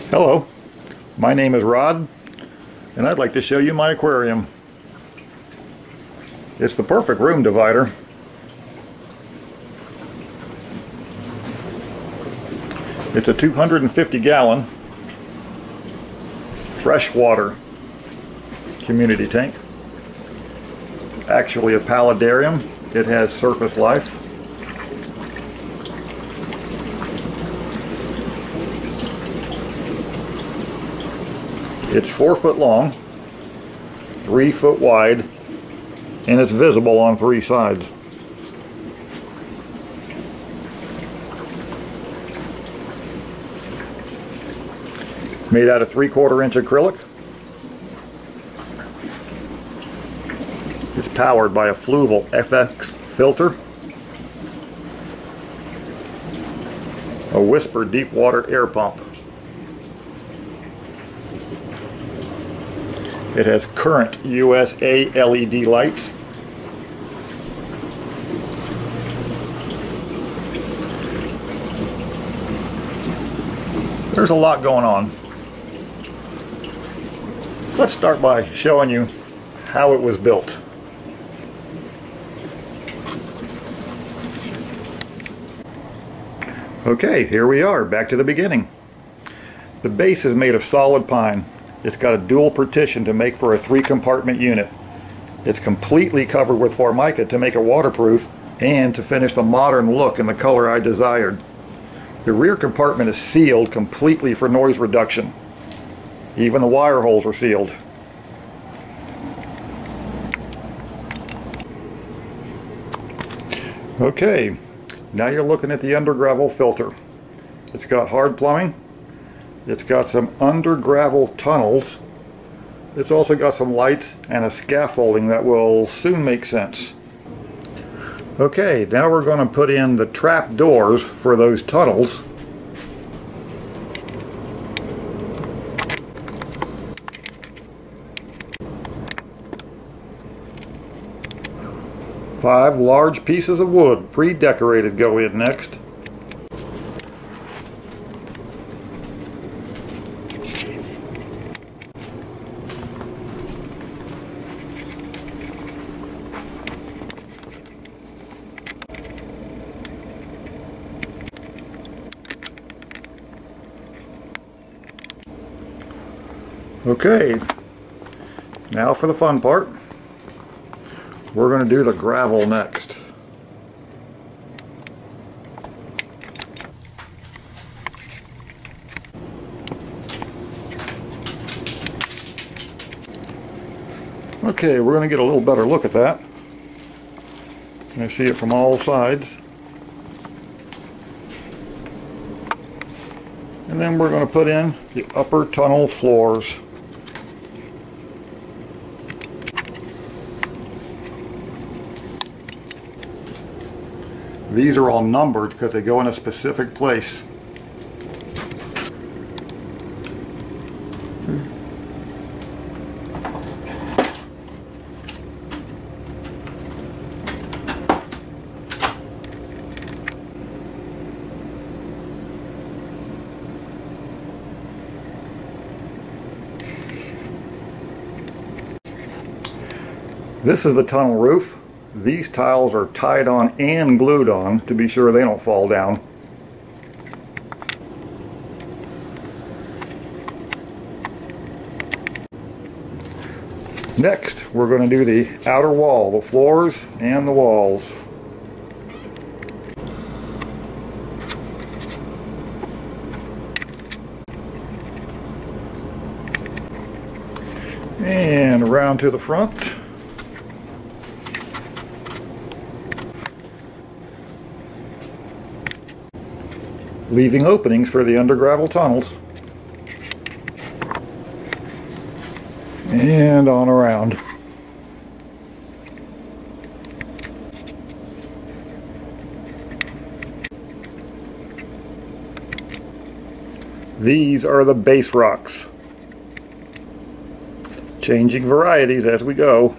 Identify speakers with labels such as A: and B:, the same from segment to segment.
A: Hello, my name is Rod, and I'd like to show you my aquarium. It's the perfect room divider. It's a 250-gallon freshwater community tank. It's actually a paludarium. It has surface life. It's 4 foot long, 3 foot wide, and it's visible on 3 sides. It's made out of 3/4 inch acrylic. It's powered by a Fluval FX filter, a Whisper deep water air pump. It has current USA LED lights. There's a lot going on. Let's start by showing you how it was built. Okay, here we are, back to the beginning. The base is made of solid pine. It's got a dual partition to make for a 3-compartment unit. It's completely covered with Formica to make it waterproof and to finish the modern look in the color I desired. The rear compartment is sealed completely for noise reduction. Even the wire holes are sealed. Okay, now you're looking at the under gravel filter. It's got hard plumbing. It's got some under gravel tunnels. It's also got some lights and a scaffolding that will soon make sense. Okay, now we're going to put in the trap doors for those tunnels. Five large pieces of wood, pre-decorated, go in next. Okay, now for the fun part. We're going to do the gravel next. Okay, we're going to get a little better look at that. You can see it from all sides. And then we're going to put in the upper tunnel floors. These are all numbered because they go in a specific place. This is the tunnel roof. These tiles are tied on and glued on to be sure they don't fall down. Next, we're going to do the outer wall, the floors and the walls. And around to the front. Leaving openings for the under gravel tunnels. And on around. These are the base rocks. Changing varieties as we go.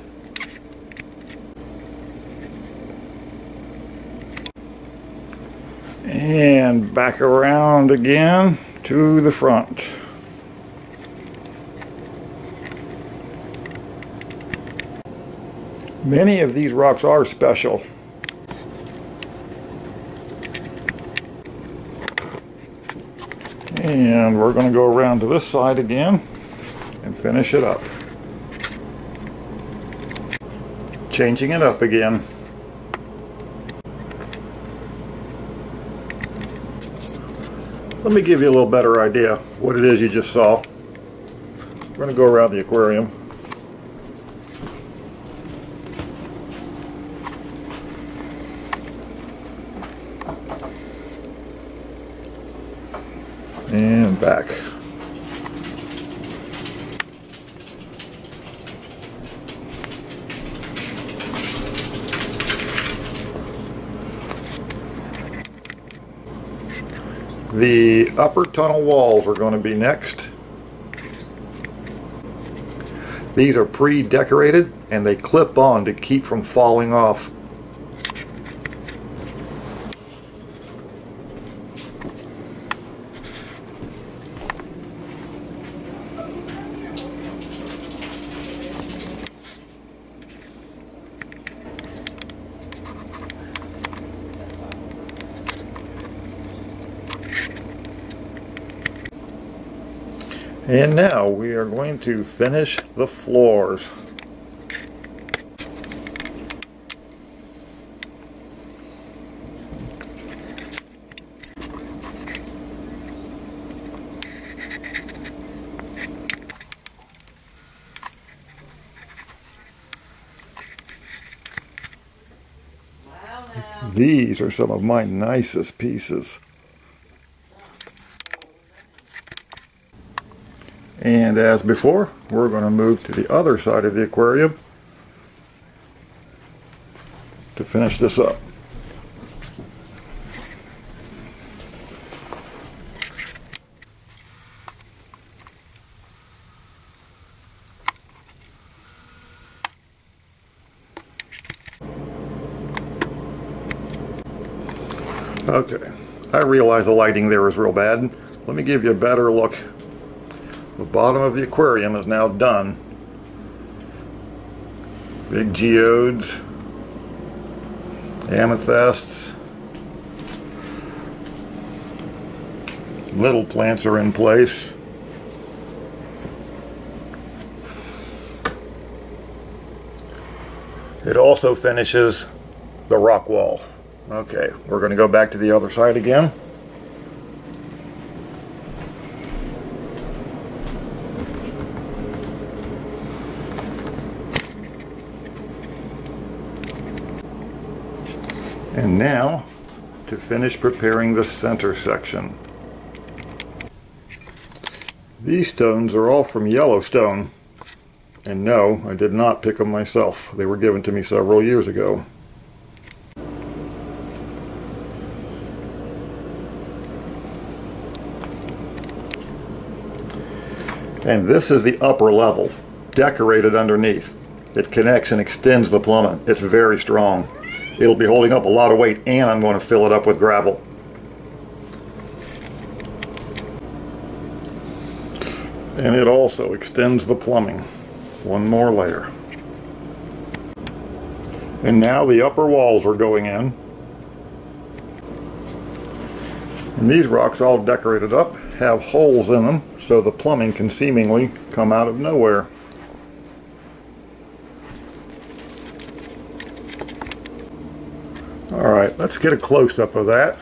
A: And back around again to the front. Many of these rocks are special. And we're going to go around to this side again and finish it up. Changing it up again. Let me give you a little better idea what it is you just saw. We're going to go around the aquarium. And back. The upper tunnel walls are going to be next. These are pre-decorated and they clip on to keep from falling off. And now we are going to finish the floors. These are some of my nicest pieces. And as before, we're going to move to the other side of the aquarium to finish this up. Okay, I realize the lighting there is real bad. Let me give you a better look. The bottom of the aquarium is now done. Big geodes, amethysts, little plants are in place. It also finishes the rock wall. Okay, we're going to go back to the other side again. And now, to finish preparing the center section. These stones are all from Yellowstone. And no, I did not pick them myself. They were given to me several years ago. And this is the upper level, decorated underneath. It connects and extends the plummet. It's very strong. It'll be holding up a lot of weight, and I'm going to fill it up with gravel. And it also extends the plumbing. One more layer. And now the upper walls are going in. And these rocks, all decorated up, have holes in them so the plumbing can seemingly come out of nowhere. Alright, let's get a close-up of that.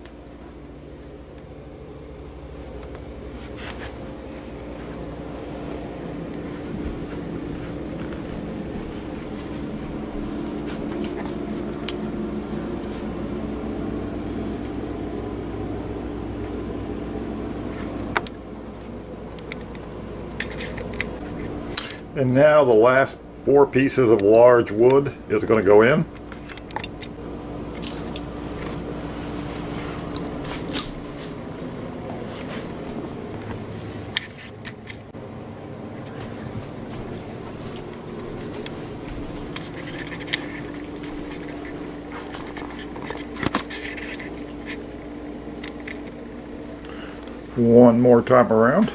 A: And now the last 4 pieces of large wood is going to go in. One more time around.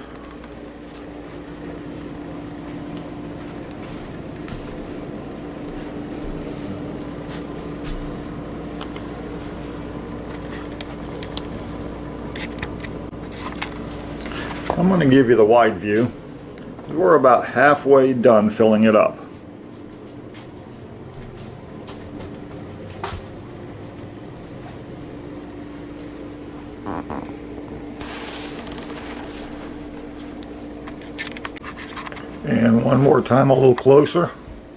A: I'm going to give you the wide view. We're about halfway done filling it up. And one more time, a little closer,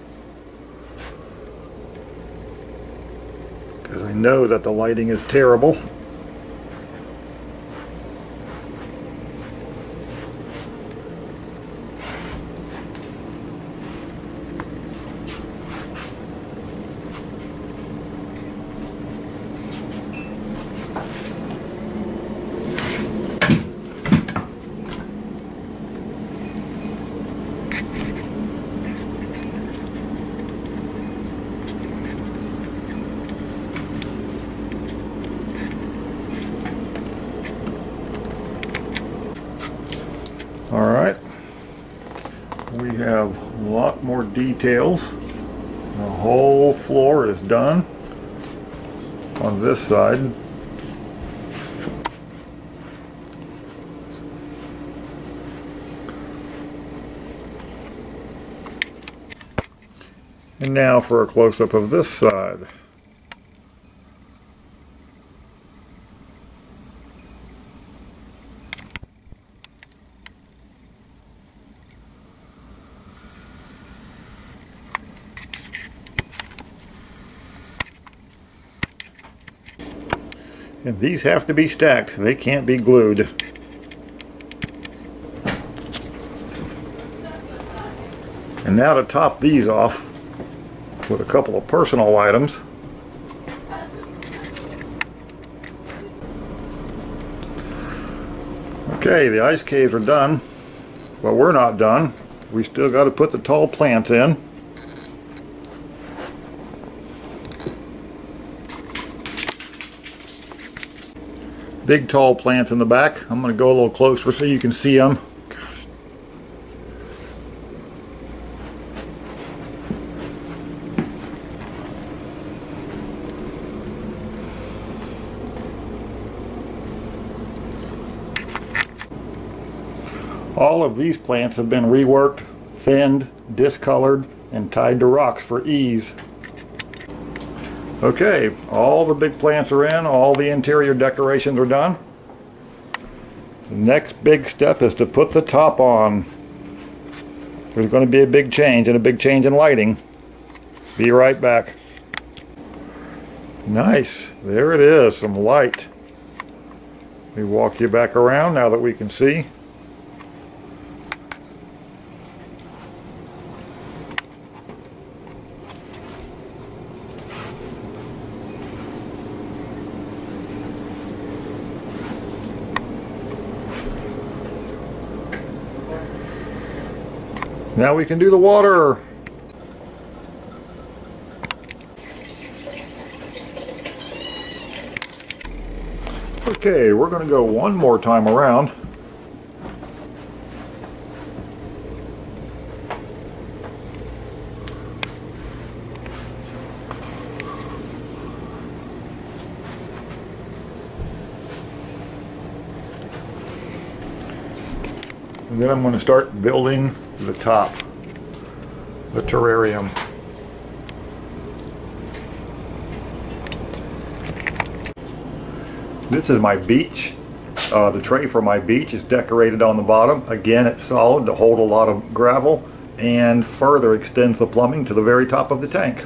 A: because I know that the lighting is terrible. Alright, we have a lot more details. The whole floor is done on this side. And now for a close-up of this side. And these have to be stacked. They can't be glued. And now to top these off with a couple of personal items. Okay, the ice caves are done, but we're not done. We still got to put the tall plants in. Big tall plants in the back. I'm going to go a little closer so you can see them. Gosh. All of these plants have been reworked, thinned, discolored, and tied to rocks for ease. Okay, all the big plants are in, all the interior decorations are done. The next big step is to put the top on. There's going to be a big change, and a big change in lighting. Be right back. Nice, there it is, some light. Let me walk you back around now that we can see. Now we can do the water. Okay, we're going to go one more time around. And then I'm going to start building the top, the terrarium. This is my beach. The tray for my beach is decorated on the bottom. Again, it's solid to hold a lot of gravel and further extends the plumbing to the very top of the tank.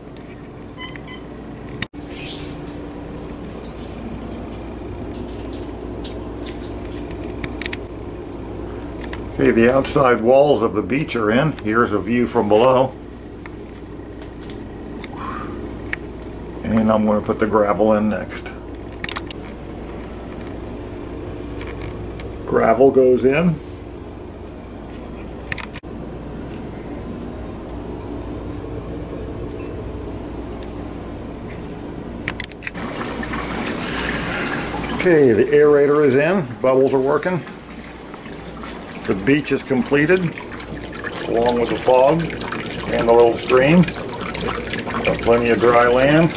A: Okay, the outside walls of the beach are in. Here's a view from below. And I'm going to put the gravel in next. Gravel goes in. Okay, the aerator is in. Bubbles are working. The beach is completed, along with the fog and the little stream. Got plenty of dry land,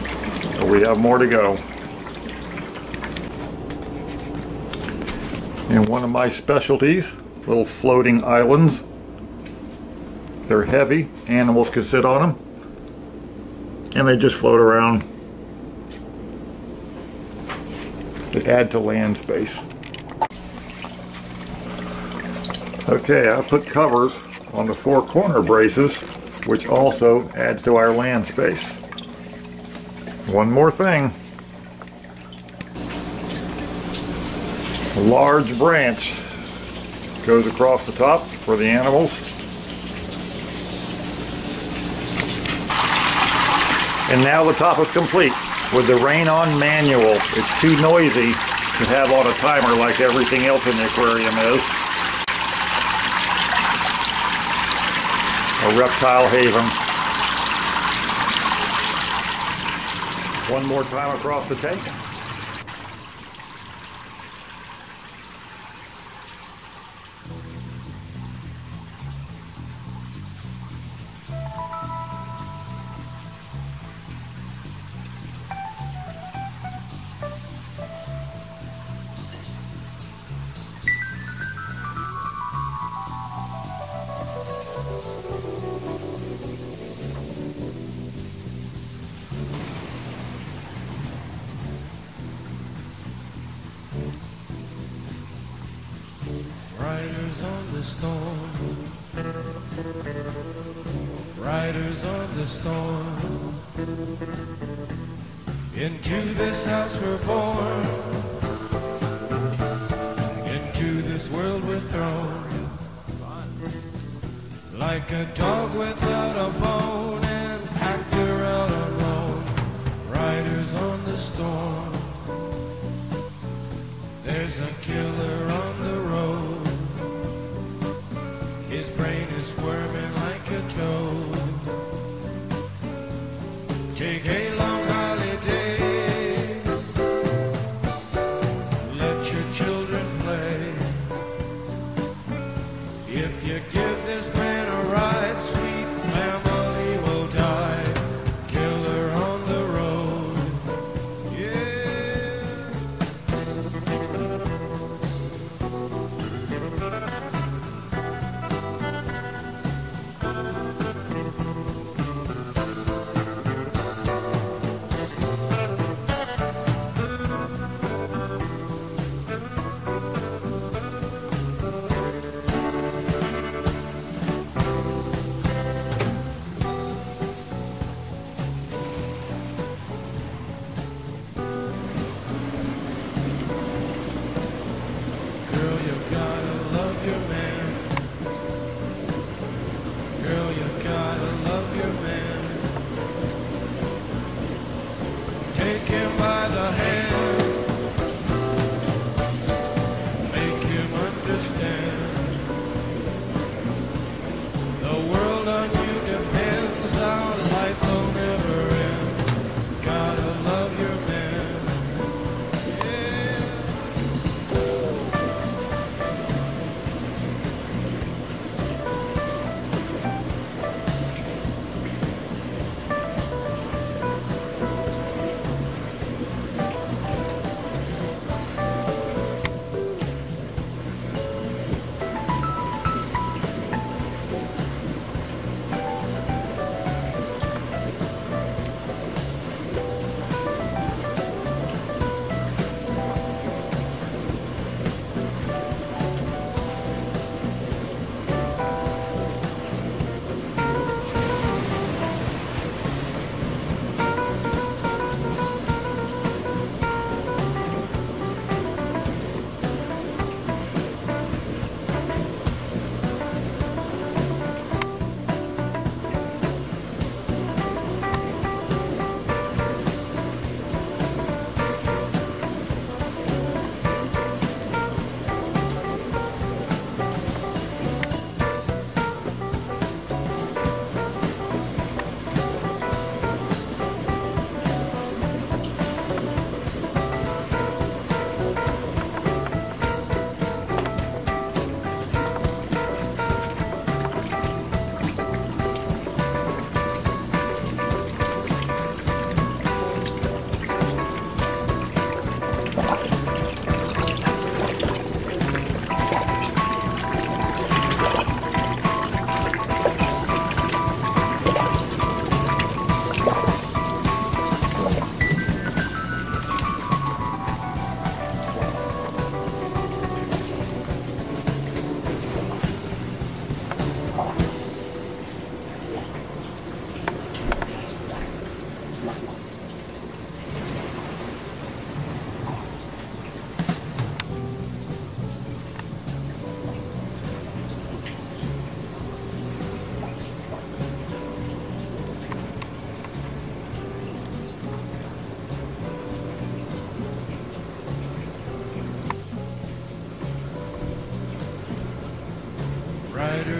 A: but we have more to go. And one of my specialties, little floating islands. They're heavy, animals can sit on them, and they just float around. They add to land space. Okay, I put covers on the 4 corner braces, which also adds to our land space. One more thing. A large branch goes across the top for the animals. And now the top is complete with the Rain On manual. It's too noisy to have on a timer like everything else in the aquarium is. A reptile haven. One more time across the tank.
B: Riders on the storm, riders on the storm. Into this house we're born, into this world we're thrown. Like a dog without a bone, an actor out alone. Riders on the storm, there's a killer on the road. His brain is squirming like a toad. Take a long holiday, let your children play. If you give this man a ride, sweet family will die. Killer on the road, yeah. Girl, you gotta love your man. Girl, you gotta love your man. Take him by the hand, make him understand. The world on you depends, our life will never end. Gotta love your man, yeah.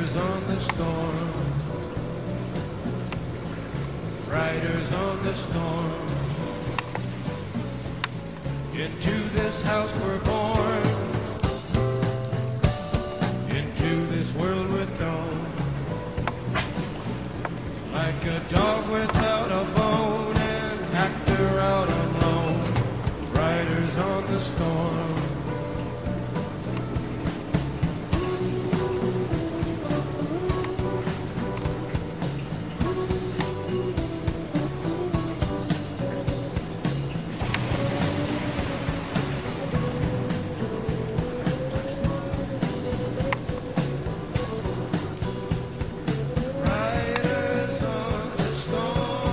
B: Riders on the storm. Riders on the storm. Into this house we're born. Into this world we're thrown. Like a dog without a bone, an actor out alone. Riders on the storm. Riders on the storm.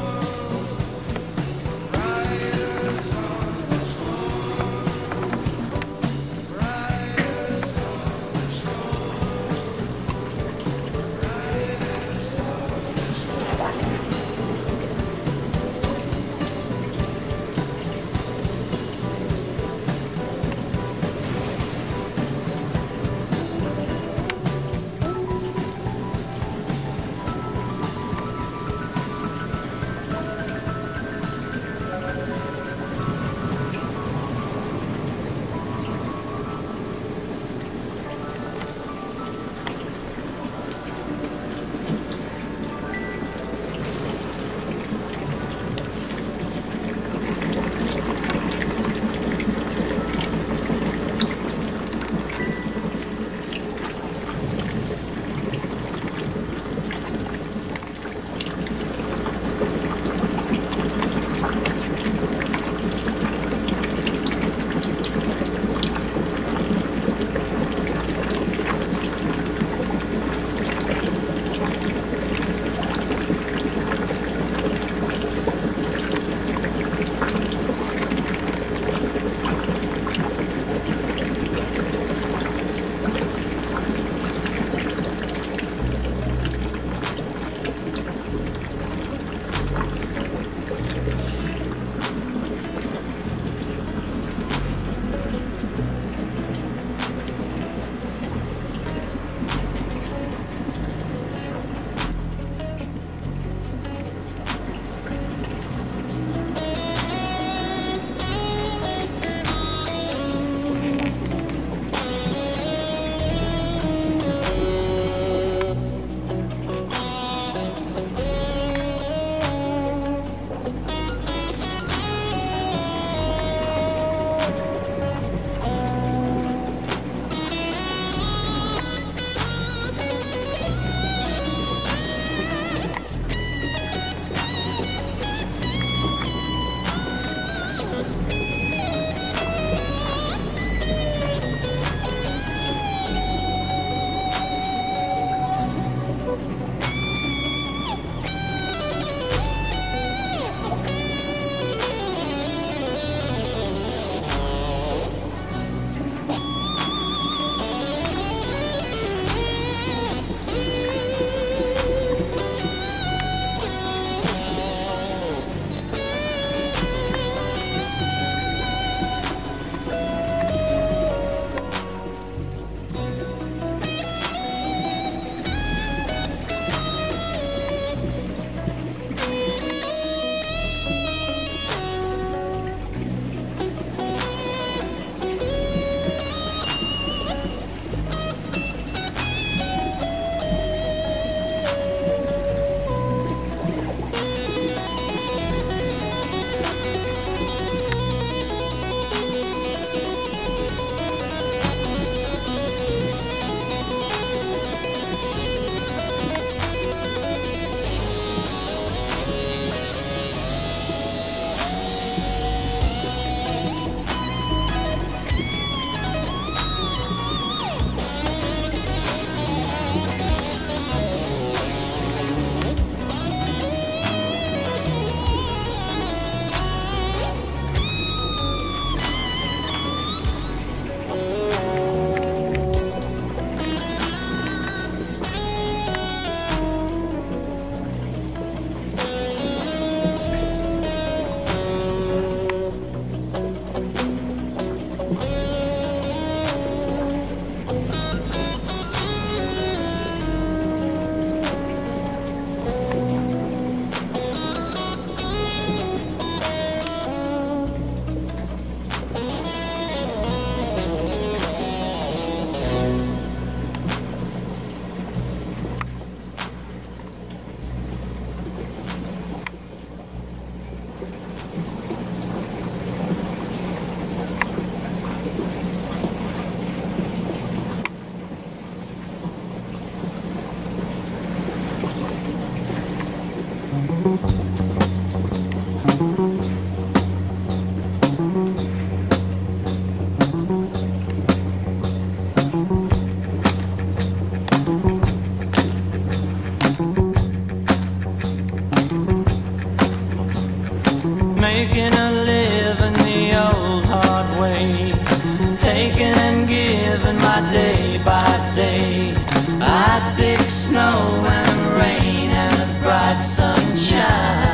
C: making a living the old hard way, taking and giving my day by day. I dig snow and rain and the bright sunshine,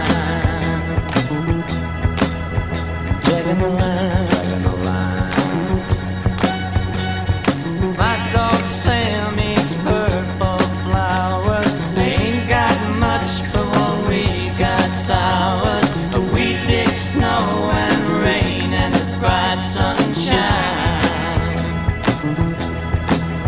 C: dragging the line, dragging the line. My dog Sam eats purple flowers. Ain't got much, but what we got towers. We dig snow and rain and the bright sunshine,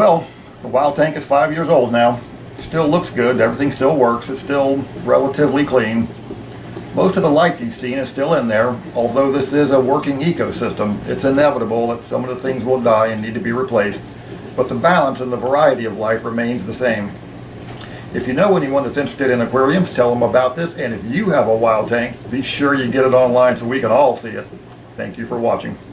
A: Well, the wild tank is 5 years old now. Still looks good, everything still works, it's still relatively clean. Most of the life you've seen is still in there, although this is a working ecosystem. It's inevitable that some of the things will die and need to be replaced, but the balance and the variety of life remains the same. If you know anyone that's interested in aquariums, tell them about this, and if you have a wild tank, be sure you get it online so we can all see it. Thank you for watching.